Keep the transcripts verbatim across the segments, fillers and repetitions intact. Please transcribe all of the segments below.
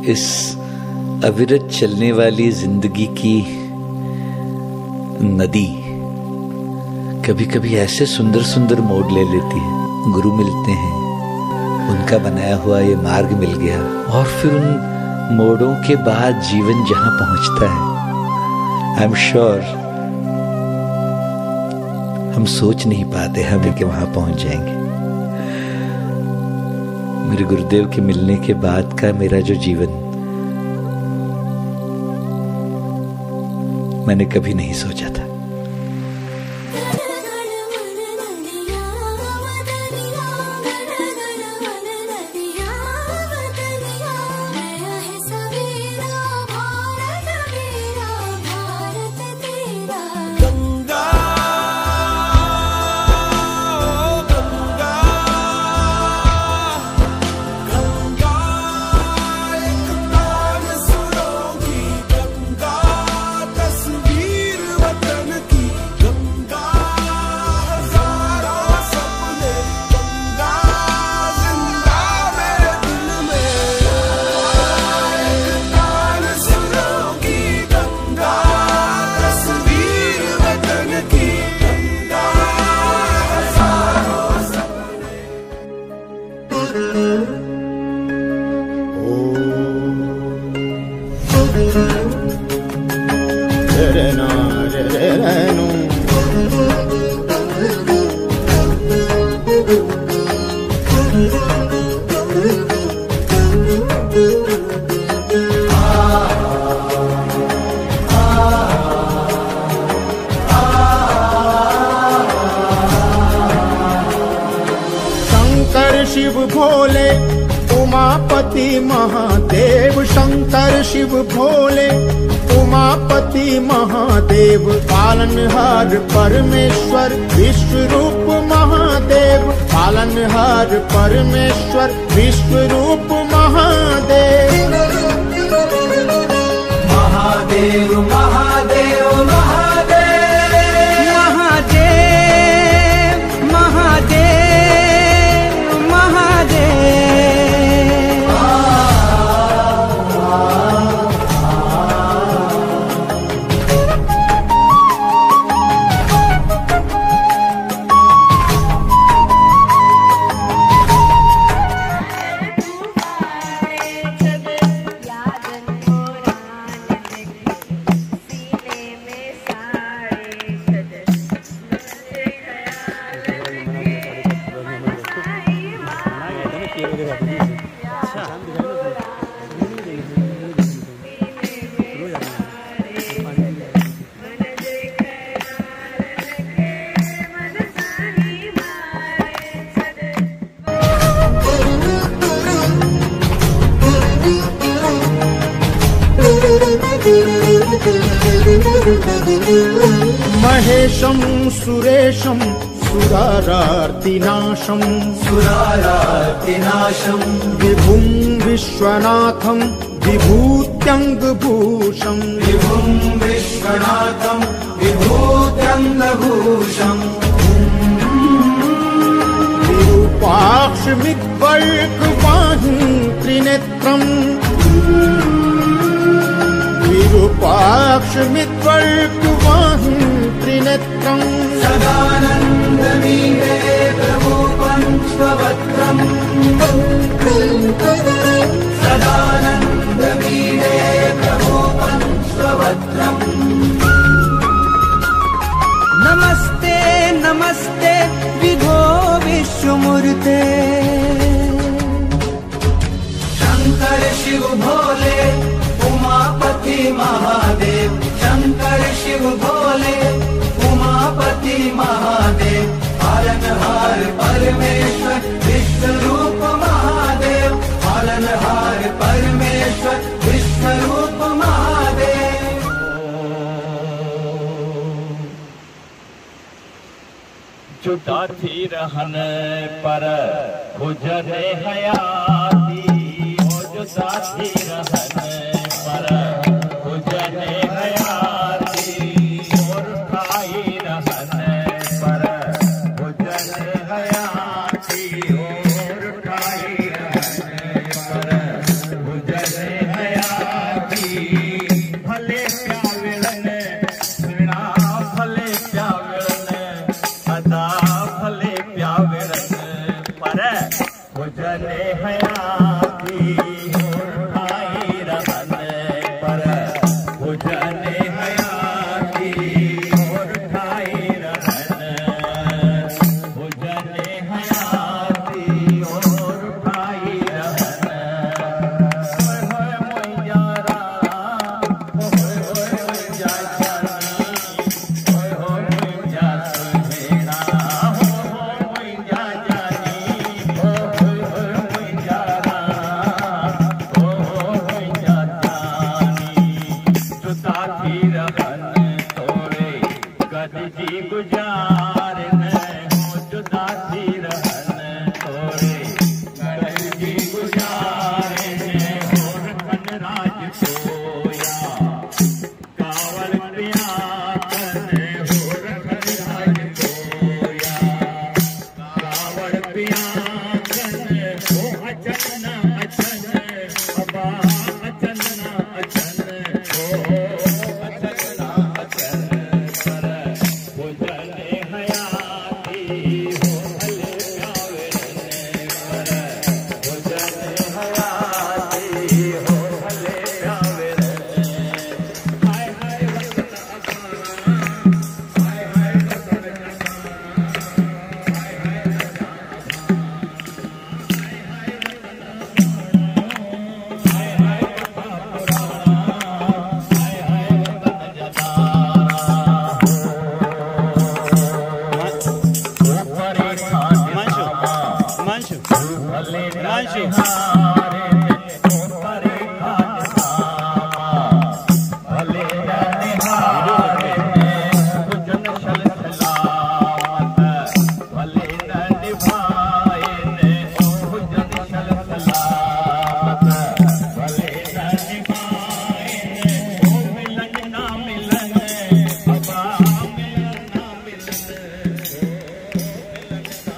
इस अविरत चलने वाली जिंदगी की नदी कभी कभी ऐसे सुंदर सुंदर मोड़ ले लेती है। गुरु मिलते हैं, उनका बनाया हुआ ये मार्ग मिल गया, और फिर उन मोड़ों के बाद जीवन जहां पहुंचता है, आई एम श्योर हम सोच नहीं पाते हम कि वहां पहुंच जाएंगे। मेरे गुरुदेव के मिलने के बाद का मेरा जो जीवन मैंने कभी नहीं सोचा था। शिव भोले उमापति महादेव, शंकर शिव भोले उमापति महादेव, पालनहार परमेश्वर विश्व रूप महादेव, पालनहार परमेश्वर विश्व रूप महादेव। महादेव महादेव महादेव महादेव महादेव महेशं सुरेशं सुरारार्तिनाशं सुरारार्तिनाशं विभुं विश्वनाथं विभूत्यङ्गभूषं विभुं विश्वनाथं विभूत्यङ्गभूषं विरूपाक्षमिद्वर्गवाहं त्रिनेत्रम् विरूपाक्षमिद्वर्गवाहं त्रिनेत्रम् सदानन्दमीडे प्रभु पञ्चवक्त्रम् सदानन्दमीडे प्रभु पञ्चवक्त्रम्। नमस्ते नमस्ते विभो विश्वमूर्ते, शंकर शिव भोले उमापति महादेव, शंकर शिव भोले उमापति महादेव, पालनहार परमेश्वर विश्व रूप महादेव, पालनहार परमेश्वर विश्व रूप महादेव। जुटा थी रहन पर गुजरे हयाती, जुटा थी रहन पर गुजरे हयाती, और खाई रहन पर गुजरे हयाती, और खाई रहन पर गुजरे हयाती। भुजने हयाती उठाई रहन पर भुजने हयाती उठाई रहन भुजने हयाती उठाई रहन होय होय मुंजारा होय होय मुंजा जानी होय होय मुंजा सुहेड़ा हो हो मुंजा जानी हो होय होय मुंजारा हो हो मुंजा जानी जुदा थी रहन तोरे कद जी गुजार न हो जुदा थी रहन तोरे कद जी गुजार न हो रखन राज सोया कावल पिया तन हो रखन राज सोया कावल पिया तन हो अचन अचन अबा अचन अचन हो अचन अचन पर भुजने हयाती हो भले प्यावे पर भुजने हयाती हो भले प्यावे हाय हाय वतन असां हाय हाय वतन असां हाय हाय वतन असां हाय हाय वतन असां हाय हाय कथा पुराणा हाय हाय वतन जतारा ऊपरे खान हिमांशु भले हिमांशु हारे ऊपरे खान सामा भले निहारे भुजन छल सलामत भले न निभाए भुजन छल सलामत भले न निभाए मिलन ना मिलन अबा मिलन ना मिलन मिलन ना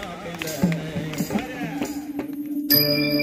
मिलन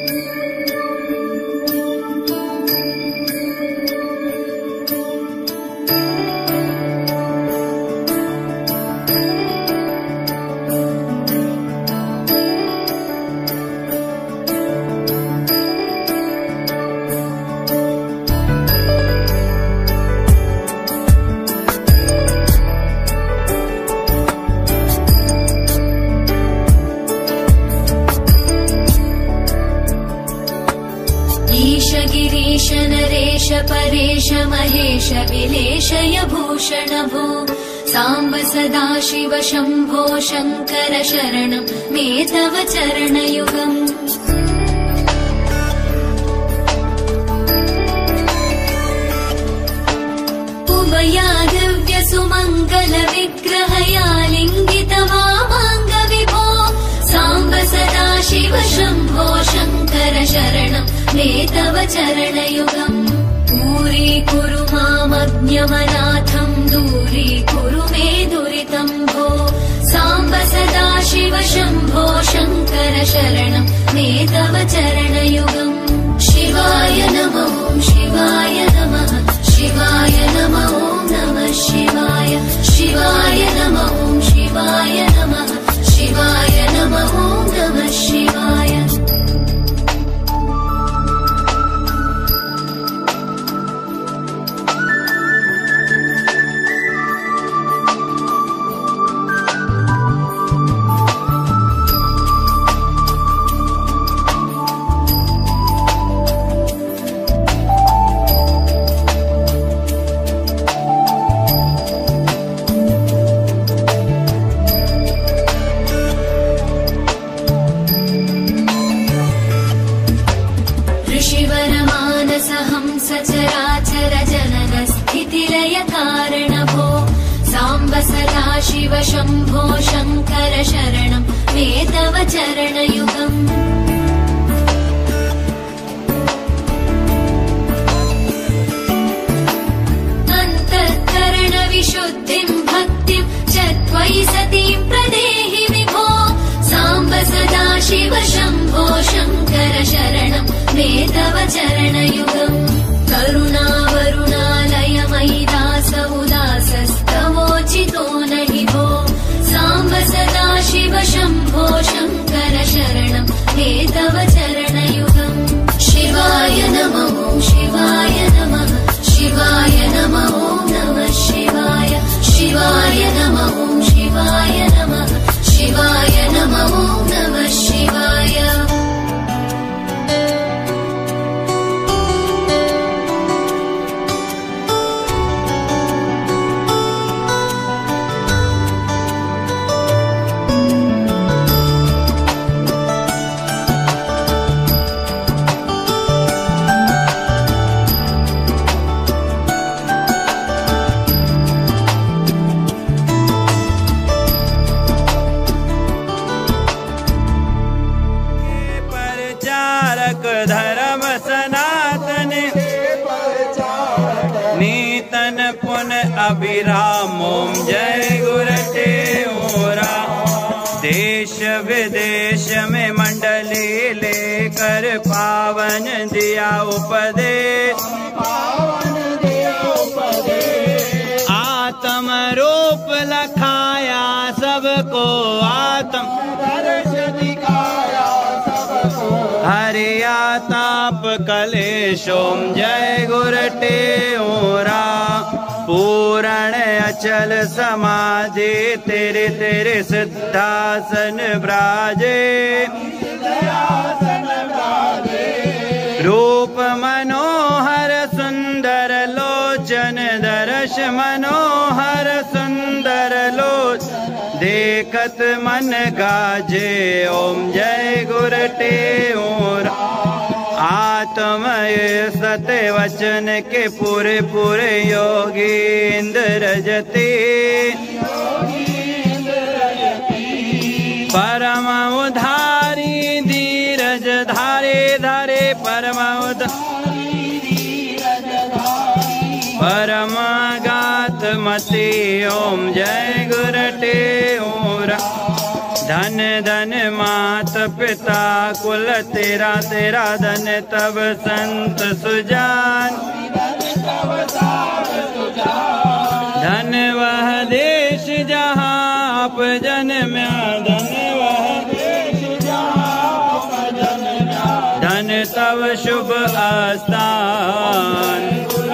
ईश गिरीश नरेश परेश महेश विलेशय भूषण भो साम्ब सदा शिव शम्भो शङ्कर शरणं मे तव चरणयुगम् उमया दिव्य सुमङ्गल विग्रहया लिङ्गित वामाङ्ग विभो साम्ब सदा शिव शम्भो शङ्कर शरणं मे तव चरणयुगम् दूरीकुरु मामज्ञमनाथम् दूरीकुरु मे दुरितम् भो साम्ब सदा शिव शम्भो शङ्कर शरणं मे तव चरणयुगम् शिवाय नमः शिवाय नमः शिवाय नमः नमः शिवाय शिवाय नमः शिवाय नमः शिवाय नमः नमः शिवाय सचराचर जनन स्थितिलय कारण भो साम्ब सदा शिव शम्भो शङ्कर शरणं मे तव चरणयुगम् अन्तःकरण विशुद्धिं भक्तिं च त्वयि सतीं प्रदेहि विभो साम्ब सदा शिव शम्भो शङ्कर शरणं मे तव चरणयुगम् करुणावरुणालय मयि दास उदासस्तवोचितो नहि भो साम्ब सदा शिव शम्भो शङ्कर शरणं मे तव शिवाय नमः ॐ शिवाय नमः शिवाय नमः ॐ नमः शिवाय धर्म सनातन नीतन पुन अभिराम ओम जय गुरते ओरा देश विदेश में मंडली लेकर पावन दिया उपदेश आत्म रूप लखाया सबको आत्म दर्श दिखाया हरिया ताप कलेश ओम जय गुरटे ओरा पूरण अचल समाधि तेरे तेरे सिद्धासन ब्राजे रूप मनोहर सुंदर लोचन दर्श मनोहर सुंदर लोचन देखत मन गाजे ओम जय गुरटे ओरा आत्मय सत्य वचन के पूरे पूरे योगी इंद्र जते परम उधारी धीरज धारे धारे परम परम गात मति ओम जय गुरटे ओरा धन धन मात पिता कुल तेरा तेरा धन तब संत सुजान धन वह देश जहाँ आप जन्म्या धन वह देश जहाँ आप जन्म्या धन तब शुभ आस्थान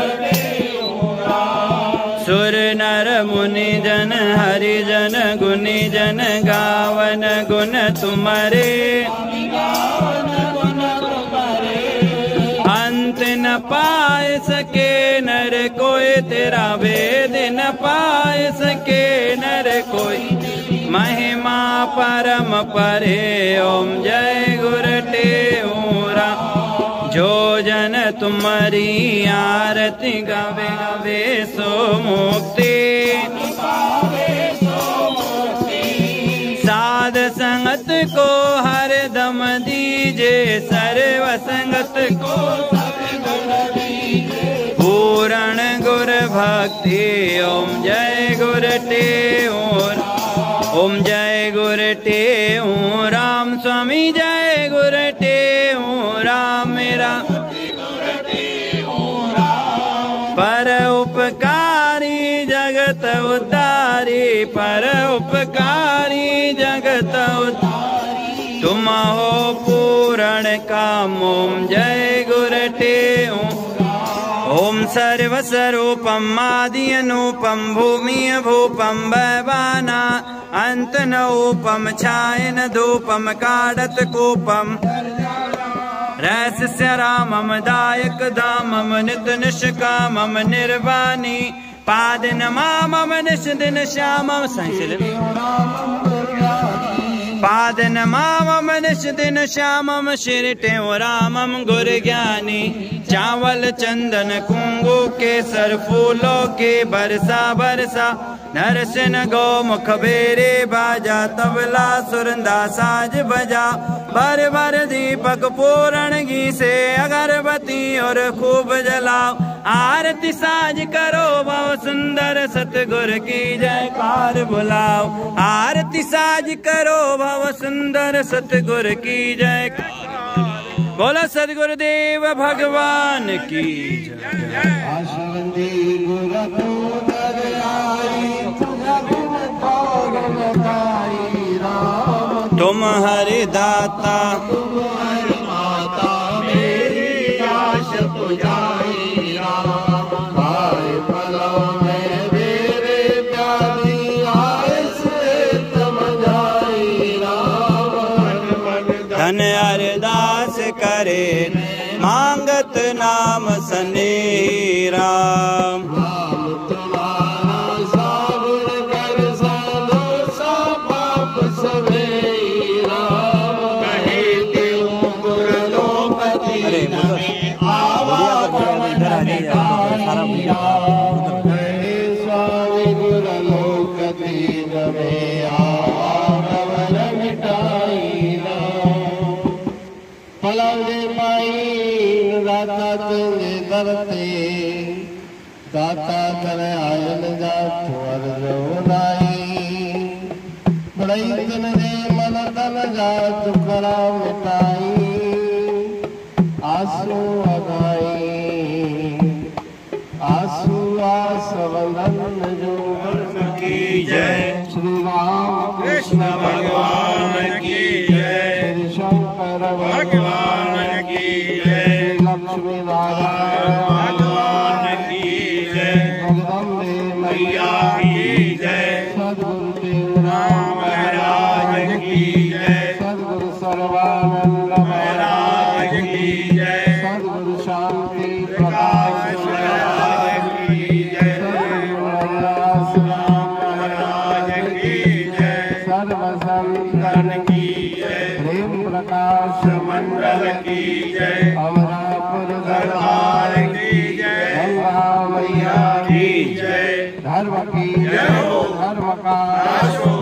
सुर नर मुनि जन हरि जन गुनी जन गावन गुण तुम्हारे अंत न पाए सके नर कोई तेरा वेद न पाए सके नर कोई महिमा परम परे ओम जय गुरटे ओरा जो जन तुम्हारी आरती गावे गावे सो मुक्ति साध संगत को हर दम दीजे सर्व संगत को पूर्ण गुर भक्ति ओम जय गुरटे ओर ओम जय गुरटे ओम राम स्वामी जय गुरटे ओम राम मेरा पर उपकारी जगत उतारी पर उपकारी जगत उतारी तुम हो पूर्ण काम ओम जय गुरटे ओम ओम सर्व स्वरूपम आदि अनुपम भूमि भूपम भवाना अंत नूपम छायन धूपम काडत कूपम रहस्य रामम दायक धामम नित निष्कामम निर्वाणी पाद नमामम निश दिन श्यामम संशल पाद नमामम निश दिन श्यामम शिरटे रामम गुर ज्ञानी चावल चंदन कुंगु केसर फूलों के बरसा बरसा नरसिंह गो मुख बेरे बाजा तबला सुरंदा साज बजा भर भर दीपक पूरण घी से अगरबत्ती और खूब जलाओ आरती साज करो भव सुंदर सतगुर की जयकार बुलाओ आरती साज करो भव सुंदर सतगुर की जयकार बोलो सदगुरुदेव भगवान की जय। तुम हरि दाता तुम हरि माता मेरी आश पुजाई राम भाई फलों में मेरे प्यार करे मांगत नाम सने राम। दाता कर आयन जा थोर जोनाई बड़ई तन दे मन तन जा दुखड़ा मिटाई आंसू अगाई आंसू आस वंदन जो की जय। श्री राम कृष्ण भगवान की जय। श्री शंकर भगवान की जय। लक्ष्मी नारायण भगवान की जय। जगदम्बे मैया की जय। सद्गुरुदेव राम महाराज की जय। सद्गुरु सर्वानंद महाराज की जय। सद्गुरु शांति प्रकाश महाराज की जय। सद्गुरु अल्लाह महाराज की जय। सर्व संतन की जय। प्रेम प्रकाश मंडल की जय। अमरापुर दरबार की जय। गंगा मैया की जय। धर्म की जय। धर्म का